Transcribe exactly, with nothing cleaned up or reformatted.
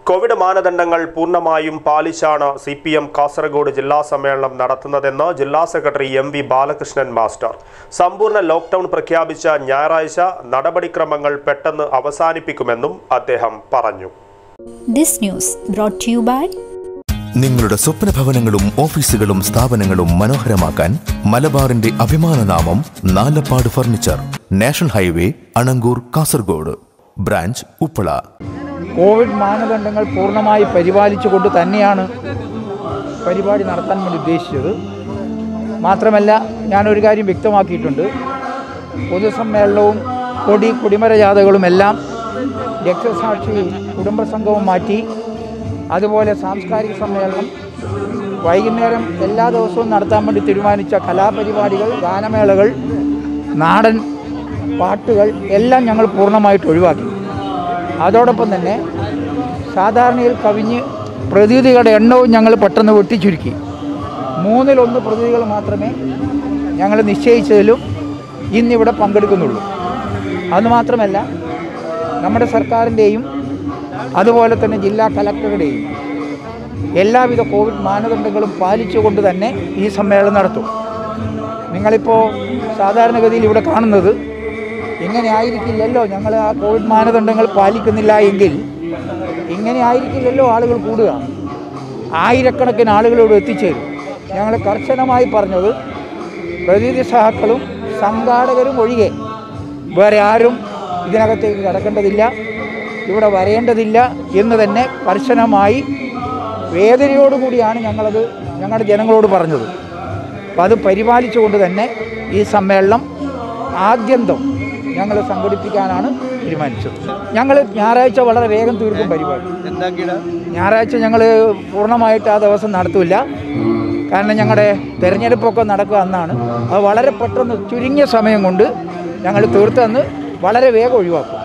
Covid മാനദണ്ഡങ്ങൾ പൂർണ്ണമായും പാലിച്ചാണ് സി പി എം കാസർഗോഡ് ജില്ലാ സമ്മേളനം നടത്തുന്നതെന്ന് ജില്ലാ secretary M V Balakrishnan master. സമ്പൂർണ്ണ ലോക്ക്ഡൌൺ പ്രഖ്യാപിച്ച ഞായറാഴ്ച നടപടിക്രമങ്ങൾ പെട്ടെന്ന് അവസാനിപ്പിക്കുമെന്നും അദ്ദേഹം പറഞ്ഞു. This news brought to you by നിങ്ങളുടെ സ്വപ്ന ഭവനങ്ങളും ഓഫീസുകളും സ്ഥാപനങ്ങളും മനോഹരമാക്കാൻ മലബാറിന്റെ അഭിമാനനാമം Nalappad furniture, national highway, Anangoor, Kasaragod, branch Uppala. Covid മാനദണ്ഡങ്ങൾ പൂർണ്ണമായി പരിപാലിച്ചുകൊണ്ട് തന്നെയാണ് പരിപാടി നടത്താൻ വേണ്ടി ഉദ്ദേശിച്ചത്. മാത്രമല്ല, ഞാനൊരു കാര്യം വ്യക്തമാക്കിയിട്ടുണ്ട്. പൊതുസമ്മേളനവും കൊടി കൊടിമര ജാഥകളുമെല്ലാം രക്തസാക്ഷി കുടുംബസംഘവും മാറ്റി, അതുപോലെ സാംസ്കാരിക സമ്മേളനം വൈകുന്നേരം എല്ലാ ദിവസവും നടത്താൻ വേണ്ടി തീരുമാനിച്ച കലാപരിപാടികൾ, ഗാനമേളകൾ, നാടൻ പാട്ടുകൾ എല്ലാം ഞങ്ങൾ പൂർണ്ണമായിട്ട് ഒഴിവാക്കി. അതോടൊപ്പം തന്നെ സാധാരണയിൽ കവിഞ്ഞ് പ്രതിനിധികളുടെ എണ്ണവും ഞങ്ങൾ പെട്ടെന്ന് വെട്ടിച്ചുരുക്കി. മൂന്നിലൊന്ന് പ്രതിനിധികൾ മാത്രമേ ഞങ്ങൾ നിശ്ചയിച്ചതിലും ഇന്നിവിടെ പങ്കെടുക്കുന്നുള്ളൂ. അതുമാത്രമല്ല, നമ്മുടെ സർക്കാരിൻ്റെയും അതുപോലെ തന്നെ ജില്ലാ കലക്ടറുടെയും എല്ലാവിധ കോവിഡ് മാനദണ്ഡങ്ങളും പാലിച്ചുകൊണ്ട് തന്നെ ഈ സമ്മേളനം നടത്തും. നിങ്ങളിപ്പോൾ സാധാരണഗതിയിൽ ഇവിടെ കാണുന്നത് ഇങ്ങനെ ആയിരിക്കില്ലല്ലോ. ഞങ്ങൾ ആ കോവിഡ് മാനദണ്ഡങ്ങൾ പാലിക്കുന്നില്ല എങ്കിൽ ഇങ്ങനെ ആയിരിക്കില്ലല്ലോ ആളുകൾ കൂടുക. ആയിരക്കണക്കിന് ആളുകളോട് എത്തിച്ചേരും. ഞങ്ങൾ കർശനമായി പറഞ്ഞത് പ്രതിനിധി സഹാക്കളും സംഘാടകരും ഒഴികെ വേറെ ആരും ഇതിനകത്തേക്ക് കടക്കേണ്ടതില്ല, ഇവിടെ വരേണ്ടതില്ല എന്ന് തന്നെ കർശനമായി വേദനയോടുകൂടിയാണ് ഞങ്ങളത് ഞങ്ങളുടെ ജനങ്ങളോട് പറഞ്ഞത്. അപ്പം അത് പരിപാലിച്ചുകൊണ്ട് തന്നെ ഈ സമ്മേളനം ആദ്യന്തം ഞങ്ങൾ സംഘടിപ്പിക്കാനാണ് തീരുമാനിച്ചത്. ഞങ്ങൾ ഞായറാഴ്ച വളരെ വേഗം തീർക്കും പരിപാടി. ഞായറാഴ്ച ഞങ്ങൾ പൂർണ്ണമായിട്ട് ആ ദിവസം നടത്തില്ല. കാരണം ഞങ്ങളുടെ തിരഞ്ഞെടുപ്പൊക്കെ നടക്കുക അന്നാണ്. അത് വളരെ പെട്ടെന്ന് ചുരുങ്ങിയ സമയം കൊണ്ട് ഞങ്ങൾ തീർത്തെന്ന് വളരെ വേഗം ഒഴിവാക്കും.